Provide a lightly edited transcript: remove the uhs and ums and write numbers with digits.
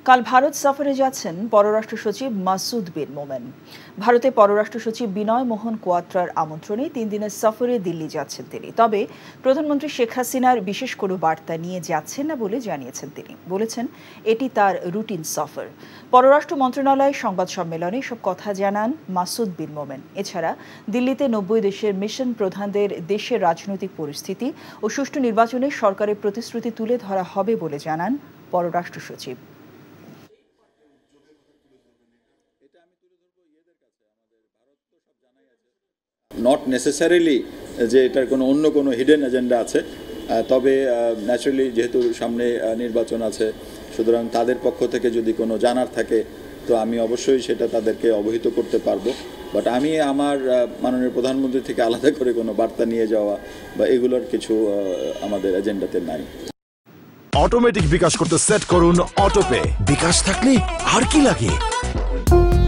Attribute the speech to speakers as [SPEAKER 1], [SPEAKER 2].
[SPEAKER 1] কাল ভারত সফরে যাচ্ছেন পররাষ্ট্র সচিব মাসুদ বিন মোমেন। ভারতে পররাষ্ট্র সচিব বিনয় মোহন কোয়াত্রার আমন্ত্রণে 3 দিনের সফরে দিল্লি যাচ্ছেন তিনি। তবে প্রধানমন্ত্রী শেখ হাসিনার বিশেষ কোনো বার্তা নিয়ে যাচ্ছেন না বলে জানিয়েছেন তিনি। বলেছেন এটি তার রুটিন সফর। পররাষ্ট্র মন্ত্রণালয় সংবাদ সম্মেলনে সব কথা জানান মাসুদ বিন মোমেন। এছাড়া দিল্লিতে 90 দেশের মিশন প্রধানদের দেশের রাজনৈতিক পরিস্থিতি ও সুষ্ঠু নির্বাচনে সরকারের প্রতিশ্রুতি তুলে ধরা হবে বলে জানান পররাষ্ট্র সচিব।
[SPEAKER 2] নট নেসেসারিলি যে এটার অন্য কোনো হিডেন এজেন্ডা আছে, তবে ন্যাচারালি যেহেতু সামনে নির্বাচন আছে, সুতরাং তাদের পক্ষ থেকে যদি কোনো জানার থাকে তো আমি অবশ্যই সেটা তাদেরকে অবহিত করতে পারবো। বাট আমি আমার মাননীয় প্রধানমন্ত্রী থেকে আলাদা করে কোনো বার্তা নিয়ে যাওয়া বা এগুলোর কিছু আমাদের এজেন্ডাতে নাই।
[SPEAKER 3] অটোমেটিক বিকাশ করতে সেট করুন অটোপে। বিকাশ থাকলে আর কি লাগে।